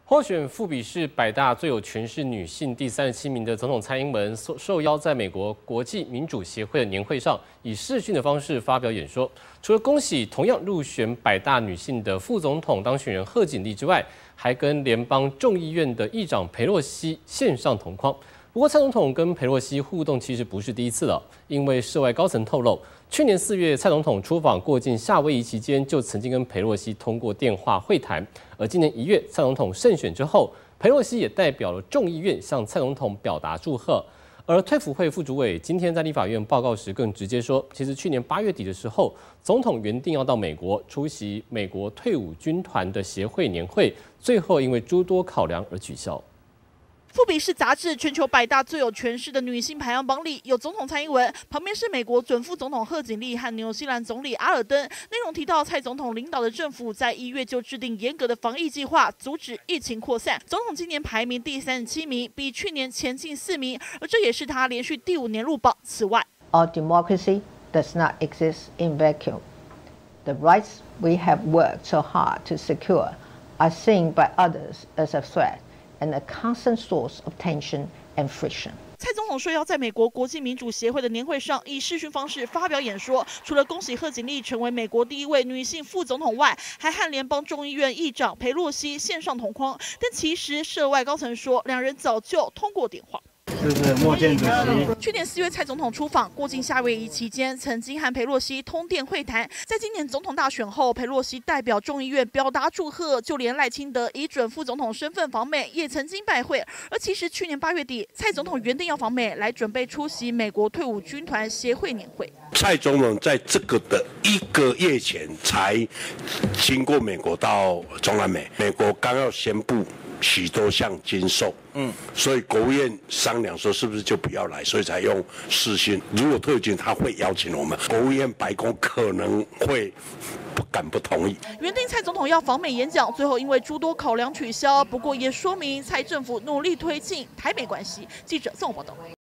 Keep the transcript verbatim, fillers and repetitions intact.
获选富比士百大最有权势女性第三十七名的总统蔡英文受受邀在美国国际民主协会的年会上，以视讯的方式发表演说。除了恭喜同样入选百大女性的副总统当选人贺锦丽之外，还跟联邦众议院的议长裴洛西线上同框。不过，蔡总统跟裴洛西互动其实不是第一次了，因为涉外高层透露，去年四月蔡总统出访过境夏威夷期间，就曾经跟裴洛西通过电话会谈。而今年一月，蔡总统胜选之后，裴洛西也代表了众议院向蔡总统表达祝贺。而退辅会副主委今天在立法院报告时更直接说，其实去年八月底的时候，总统原定要到美国出席美国退伍军团的协会年会，最后因为诸多考量而取消。 富比士杂志全球百大最有权势的女性排行榜里有总统蔡英文，旁边是美国准副总统贺锦丽和纽西兰总理阿尔登。内容提到蔡总统领导的政府在一月就制定严格的防疫计划，阻止疫情扩散。总统今年排名第三十七名，比去年前进四名，而这也是他连续第五年入榜。此外 ，Our democracy does not exist in vacuum. The rights we have worked so hard to secure are seen by others as a threat.And a constant source of tension and friction. 蔡总统说要在美国国际民主协会的年会上以视讯方式发表演说，除了恭喜贺锦丽成为美国第一位女性副总统外，还和联邦众议院议长裴洛西线上同框。但其实涉外高层说，两人早就通过电话。 这是莫健主席。 去年四月，蔡总统出访过境夏威夷期间，曾经和裴洛西通电会谈。在今年总统大选后，裴洛西代表众议院表达祝贺，就连赖清德以准副总统身份访美，也曾经拜会。而其实去年八月底，蔡总统原定要访美，来准备出席美国退伍军团协会年会。 蔡总统在这个的一个月前才经过美国到中南美，美国刚要宣布许多项禁售，嗯，所以国务院商量说是不是就不要来，所以才用视讯。如果退军，他会邀请我们，国务院白宫可能会不敢不同意。 原定蔡总统要访美演讲，最后因为诸多考量取消。不过也说明蔡政府努力推进台美关系。记者综合报道。